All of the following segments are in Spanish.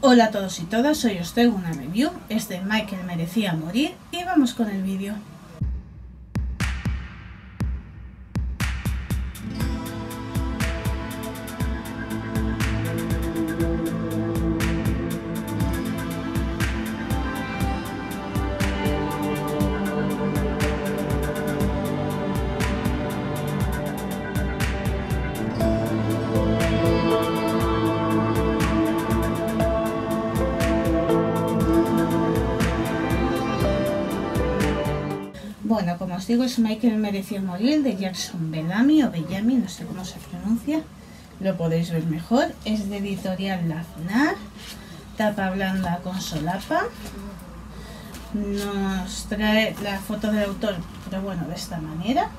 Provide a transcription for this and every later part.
Hola a todos y todas, hoy os traigo una review, es de Michael Merecía Morir y vamos con el vídeo. Bueno, como os digo, es Michael Merecía Morir de Jackson Bellamy o Bellamy, no sé cómo se pronuncia, lo podéis ver mejor. Es de editorial La FNAC, tapa blanda con solapa. Nos trae la foto del autor, pero bueno, de esta manera.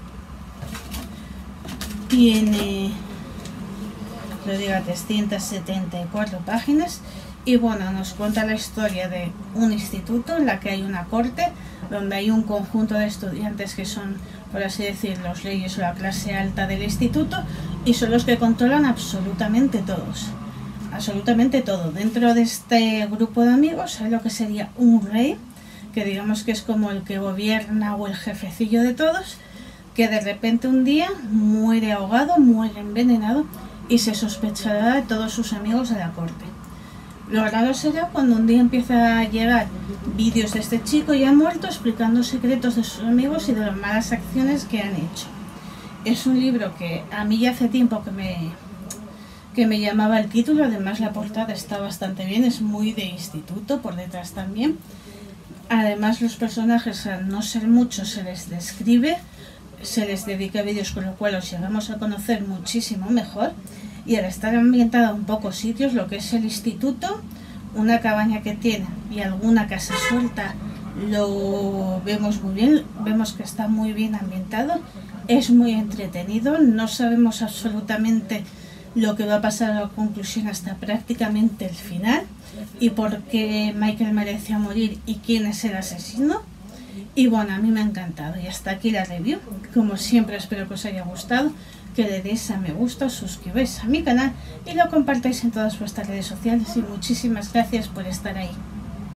Tiene, lo digo, 374 páginas. Y bueno, nos cuenta la historia de un instituto en la que hay una corte, donde hay un conjunto de estudiantes que son, por así decirlo, los leyes o la clase alta del instituto, y son los que controlan absolutamente todos. Absolutamente todo. Dentro de este grupo de amigos hay lo que sería un rey, que digamos que es como el que gobierna o el jefecillo de todos, que de repente un día muere ahogado, muere envenenado, y se sospechará de todos sus amigos de la corte. Lo raro será cuando un día empieza a llegar vídeos de este chico ya muerto explicando secretos de sus amigos y de las malas acciones que han hecho. Es un libro que a mí ya hace tiempo que me llamaba el título, además la portada está bastante bien, es muy de instituto por detrás también. Además los personajes, al no ser muchos, se les describe, se les dedica vídeos, con lo cual los llegamos a conocer muchísimo mejor. Y al estar ambientada en pocos sitios, lo que es el instituto, una cabaña que tiene y alguna casa suelta, lo vemos muy bien, vemos que está muy bien ambientado, es muy entretenido, no sabemos absolutamente lo que va a pasar a la conclusión hasta prácticamente el final, y por qué Michael merecía morir y quién es el asesino. Y bueno, a mí me ha encantado y hasta aquí la review. Como siempre, espero que os haya gustado, que le deis a me gusta, os suscribáis a mi canal y lo compartáis en todas vuestras redes sociales, y muchísimas gracias por estar ahí.